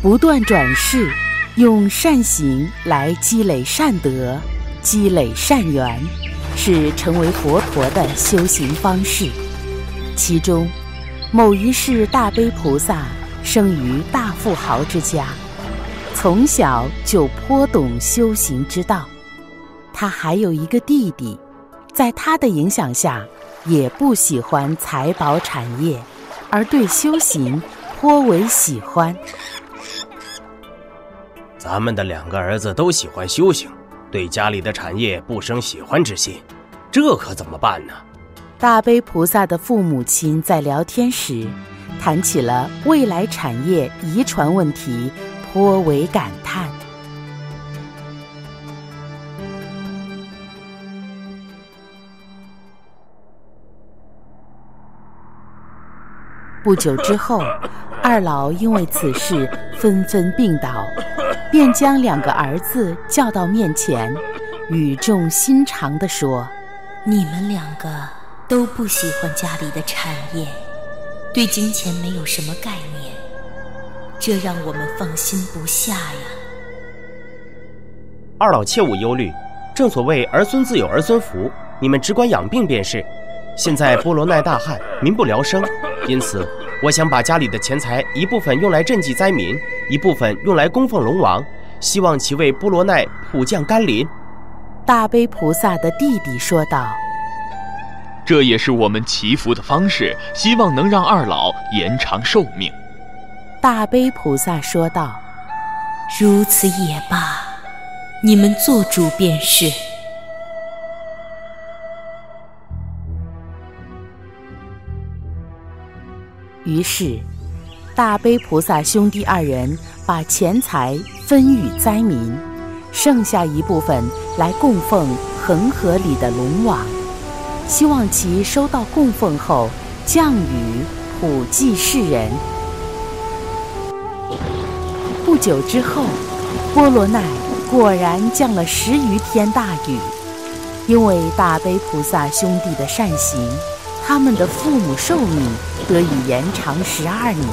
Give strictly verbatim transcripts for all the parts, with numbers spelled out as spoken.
不断转世，用善行来积累善德，积累善缘，是成为佛陀的修行方式。其中，某一世大悲菩萨生于大富豪之家，从小就颇懂修行之道。他还有一个弟弟，在他的影响下，也不喜欢财宝产业，而对修行颇为喜欢。 咱们的两个儿子都喜欢修行，对家里的产业不生喜欢之心，这可怎么办呢？ 大悲菩萨的父母亲在聊天时，谈起了未来产业遗传问题，颇为感叹。不久之后，二老因为此事纷纷病倒，便将两个儿子叫到面前，语重心长地说： 你们两个都不喜欢家里的产业，对金钱没有什么概念，这让我们放心不下呀。 二老切勿忧虑，正所谓儿孙自有儿孙福，你们只管养病便是。现在波罗奈大旱，民不聊生，因此我想把家里的钱财一部分用来赈济灾民，一部分用来供奉龙王，希望其为波罗奈普降甘霖。 大悲菩萨的弟弟说道： 这也是我们祈福的方式，希望能让二老延长寿命。 大悲菩萨说道： 如此也罢，你们做主便是。 于是大悲菩萨兄弟二人把钱财分与灾民，剩下一部分来供奉恒河里的龙王，希望其收到供奉后降雨普济世人。不久之后，波罗奈果然降了十余天大雨。因为大悲菩萨兄弟的善行，他们的父母寿命得以延长十二年。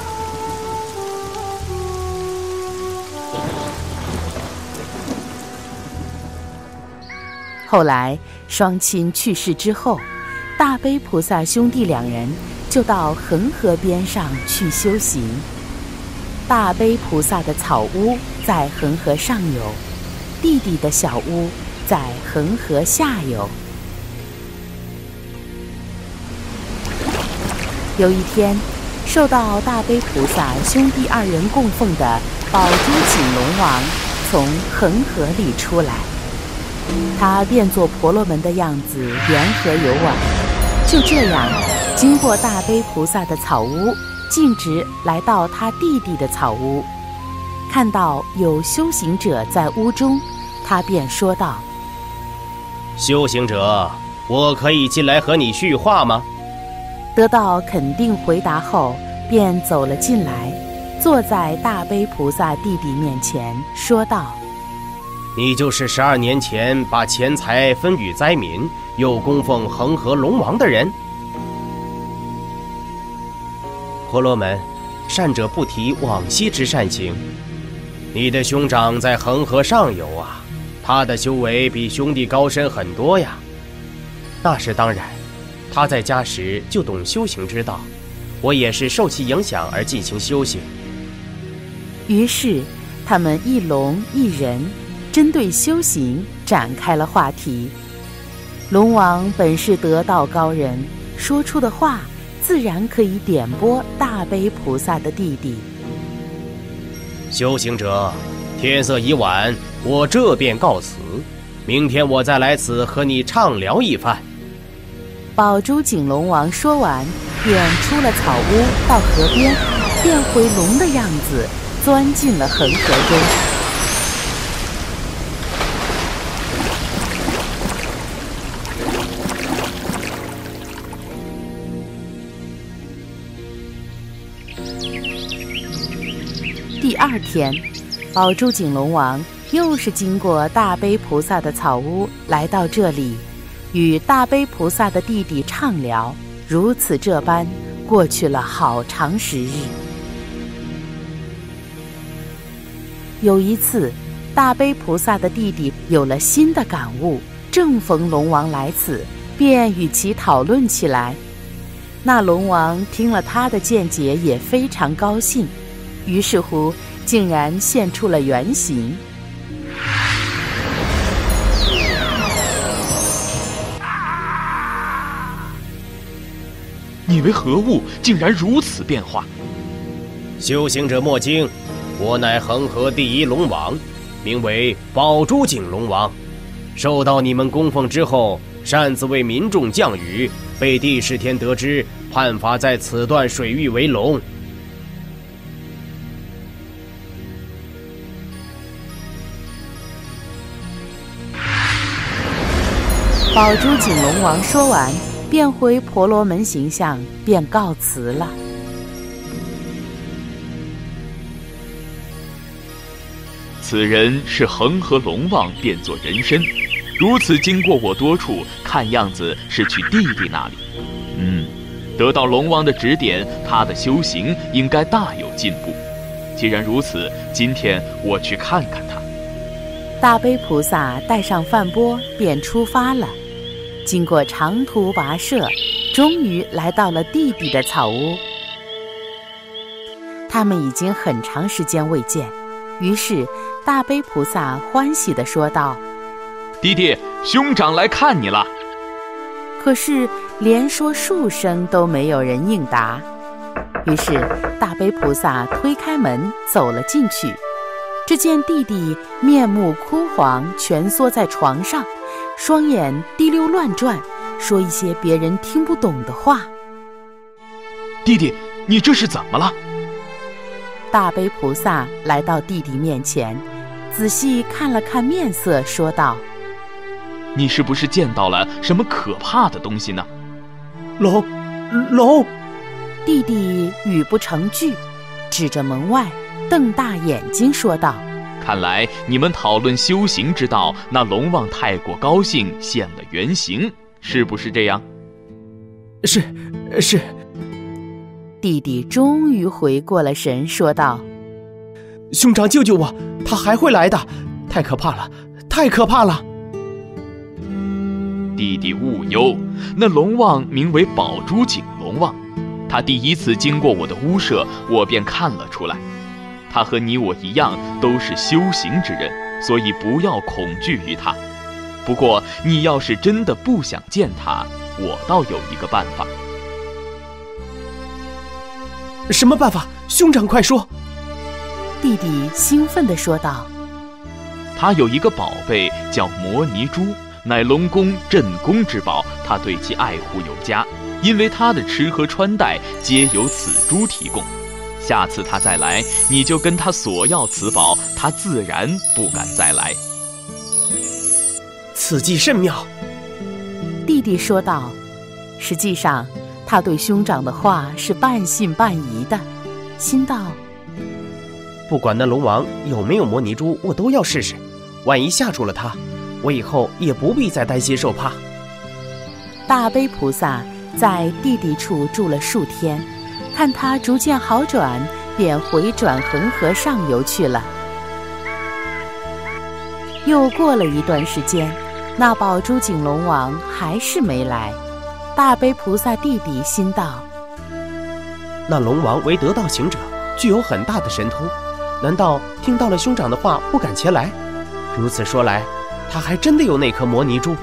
后来双亲去世之后，大悲菩萨兄弟两人就到恒河边上去修行。大悲菩萨的草屋在恒河上游，弟弟的小屋在恒河下游。有一天，受到大悲菩萨兄弟二人供奉的宝珠锦龙王从恒河里出来，他变作婆罗门的样子沿河游玩。就这样，经过大悲菩萨的草屋，径直来到他弟弟的草屋，看到有修行者在屋中，他便说道： 修行者，我可以进来和你叙话吗？ 得到肯定回答后，便走了进来，坐在大悲菩萨弟弟面前，说道： 你就是十二年前把钱财分与灾民，又供奉恒河龙王的人。婆罗门，善者不提往昔之善行。你的兄长在恒河上游啊，他的修为比兄弟高深很多呀。那是当然，他在家时就懂修行之道，我也是受其影响而进行修行。 于是他们一龙一人针对修行展开了话题。龙王本是得道高人，说出的话自然可以点拨大悲菩萨的弟弟。 修行者，天色已晚，我这便告辞，明天我再来此和你畅聊一番。 宝珠锦龙王说完，便出了草屋，到河边，变回龙的样子，钻进了恒河中。第二天，宝珠锦龙王又是经过大悲菩萨的草屋，来到这里，与大悲菩萨的弟弟畅聊，如此这般过去了好长时日。 有一次，大悲菩萨的弟弟有了新的感悟，正逢龙王来此，便与其讨论起来。那龙王听了他的见解，也非常高兴，于是乎竟然现出了原形。 你为何物，竟然如此变化？ 修行者莫惊，我乃恒河第一龙王，名为宝珠井龙王。受到你们供奉之后，擅自为民众降雨，被帝释天得知，判罚在此段水域为龙。 宝珠井龙王说完，变回婆罗门形象，便告辞了。 此人是恒河龙王变作人身，如此经过我多处，看样子是去弟弟那里。嗯，得到龙王的指点，他的修行应该大有进步。既然如此，今天我去看看他。 大悲菩萨带上饭钵，便出发了。经过长途跋涉，终于来到了弟弟的草屋。他们已经很长时间未见，于是大悲菩萨欢喜地说道：“ 弟弟，兄长来看你了。” 可是连说数声都没有人应答。于是大悲菩萨推开门走了进去，只见弟弟面目枯黄，蜷缩在床上，双眼滴溜乱转，说一些别人听不懂的话。 弟弟，你这是怎么了？ 大悲菩萨来到弟弟面前，仔细看了看面色，说道：“ 你是不是见到了什么可怕的东西呢？” 龙，龙！ 弟弟语不成句，指着门外，瞪大眼睛说道：“ 看来你们讨论修行之道，那龙王太过高兴，现了原形，是不是这样？”“ 是，是。” 弟弟终于回过了神，说道：“ 兄长救救我，他还会来的，太可怕了，太可怕了！” 弟弟勿忧，那龙王名为宝珠井龙王，他第一次经过我的屋舍，我便看了出来。他和你我一样，都是修行之人，所以不要恐惧于他。不过你要是真的不想见他，我倒有一个办法。 什么办法？兄长快说！ 弟弟兴奋地说道：“ 他有一个宝贝叫摩尼珠，乃龙宫镇宫之宝，他对其爱护有加，因为他的吃喝穿戴皆由此珠提供。下次他再来，你就跟他索要此宝，他自然不敢再来。” 此计甚妙。 弟弟说道。实际上他对兄长的话是半信半疑的，心道： 不管那龙王有没有摩尼珠，我都要试试。万一吓住了他，我以后也不必再担心受怕。 大悲菩萨在弟弟处住了数天，看他逐渐好转，便回转恒河上游去了。又过了一段时间，那宝珠井龙王还是没来。大悲菩萨弟弟心道： 那龙王为得道行者，具有很大的神通，难道听到了兄长的话不敢前来？如此说来，他还真的有那颗摩尼珠。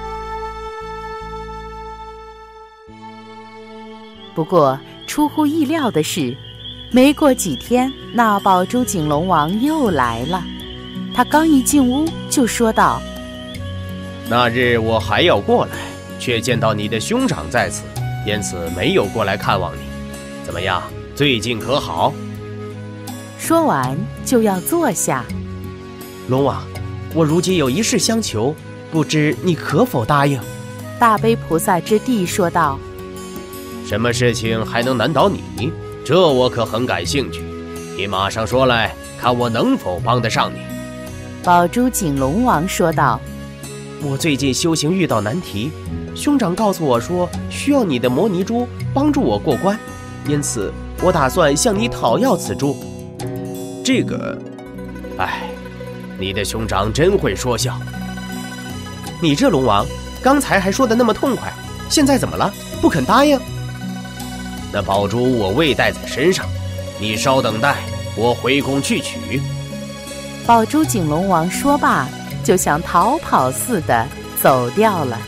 不过出乎意料的是，没过几天，那宝珠井龙王又来了。他刚一进屋就说道： 那日我还要过来，却见到你的兄长在此，因此没有过来看望你。怎么样，最近可好？ 说完就要坐下。 龙王，我如今有一事相求，不知你可否答应？ 大悲菩萨之弟说道： 什么事情还能难倒你？这我可很感兴趣，你马上说来，看我能否帮得上你。 宝珠井龙王说道： 我最近修行遇到难题，兄长告诉我说需要你的摩尼珠帮助我过关，因此我打算向你讨要此珠。这个哎，你的兄长真会说笑。你这龙王，刚才还说得那么痛快，现在怎么了？不肯答应？那宝珠我未带在身上，你稍等待，我回宫去取。 宝珠景龙王说罢，就像逃跑似的走掉了。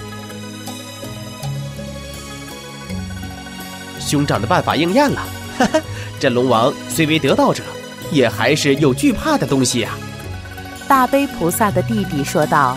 兄长的办法应验了，哈哈，这龙王虽为得道者，也还是有惧怕的东西呀、啊。 大悲菩萨的弟弟说道。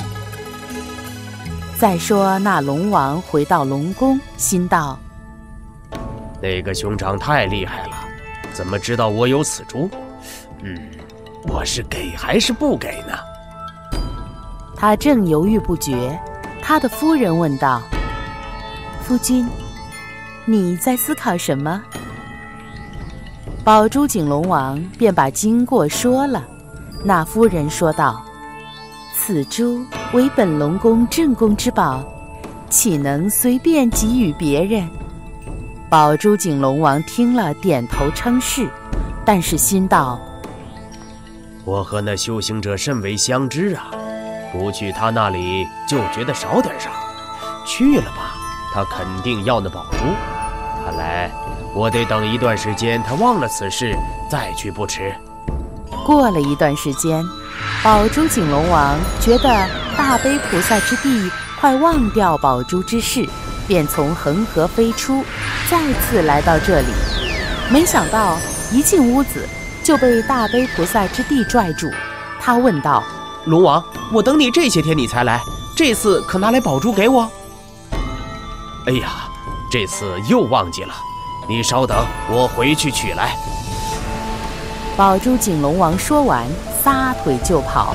再说那龙王回到龙宫，心道： 那个兄长太厉害了，怎么知道我有此珠？嗯，我是给还是不给呢？ 他正犹豫不决，他的夫人问道：夫君，你在思考什么？宝珠景龙王便把经过说了。那夫人说道：此珠为本龙宫镇宫之宝，岂能随便给予别人？宝珠景龙王听了，点头称是，但是心道： 我和那修行者甚为相知啊，不去他那里就觉得少点啥，去了吧，他肯定要那宝珠。看来我得等一段时间，他忘了此事再去不迟。 过了一段时间，宝珠景龙王觉得大悲菩萨之弟快忘掉宝珠之事，便从恒河飞出，再次来到这里。没想到一进屋子就被大悲菩萨之弟拽住。他问道： 龙王，我等你这些天你才来，这次可拿来宝珠给我？哎呀，这次又忘记了，你稍等，我回去取来。 宝珠景龙王说完，撒腿就跑。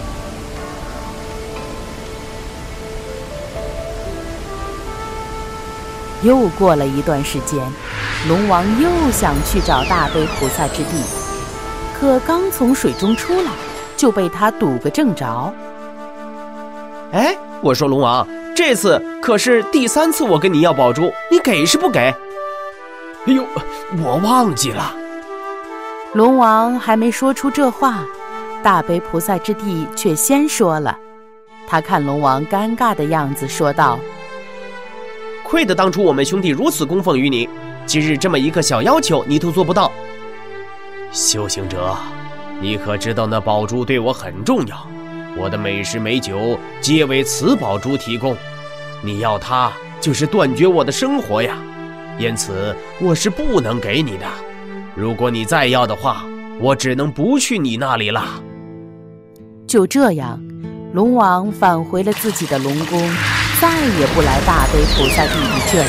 又过了一段时间，龙王又想去找大悲菩萨之弟，可刚从水中出来，就被他堵个正着。 哎，我说龙王，这次可是第三次我跟你要宝珠，你给是不给？哎呦，我忘记了。 龙王还没说出这话，大悲菩萨之弟却先说了。他看龙王尴尬的样子，说道： 亏得当初我们兄弟如此供奉于你，今日这么一个小要求你都做不到。修行者，你可知道那宝珠对我很重要，我的美食美酒皆为此宝珠提供，你要它就是断绝我的生活呀，因此我是不能给你的。如果你再要的话，我只能不去你那里了。 就这样，龙王返回了自己的龙宫，再也不来大悲菩萨弟弟这里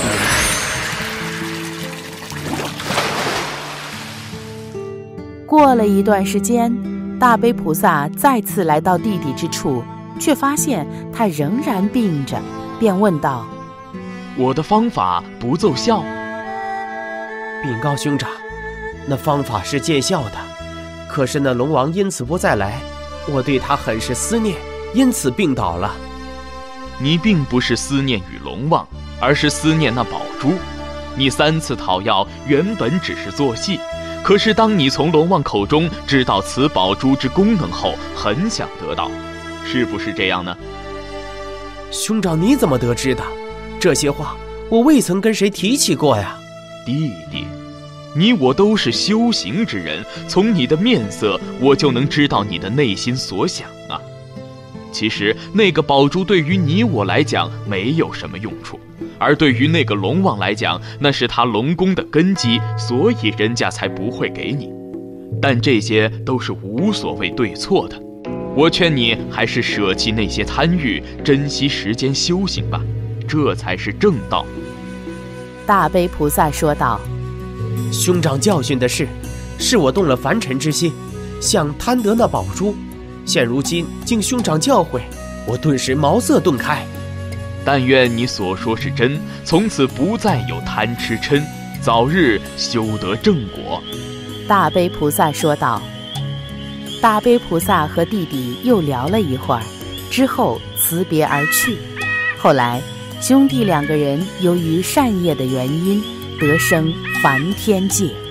了。过了一段时间，大悲菩萨再次来到弟弟之处，却发现他仍然病着，便问道： 我的方法不奏效？ 禀告兄长，那方法是见效的，可是那龙王因此不再来，我对他很是思念，因此病倒了。 你并不是思念与龙王，而是思念那宝珠。你三次讨要原本只是做戏，可是当你从龙王口中知道此宝珠之功能后，很想得到，是不是这样呢？ 兄长你怎么得知的？这些话我未曾跟谁提起过呀。 弟弟，你我都是修行之人，从你的面色我就能知道你的内心所想啊。其实那个宝珠对于你我来讲没有什么用处，而对于那个龙王来讲，那是他龙宫的根基，所以人家才不会给你。但这些都是无所谓对错的，我劝你还是舍弃那些贪欲，珍惜时间修行吧，这才是正道。 大悲菩萨说道： 兄长教训的是，是我动了凡尘之心，想贪得那宝珠，现如今经兄长教诲，我顿时茅塞顿开。 但愿你所说是真，从此不再有贪吃嗔，早日修得正果。 大悲菩萨说道。大悲菩萨和弟弟又聊了一会儿，之后辞别而去。后来兄弟两个人由于善业的原因，得生梵天界。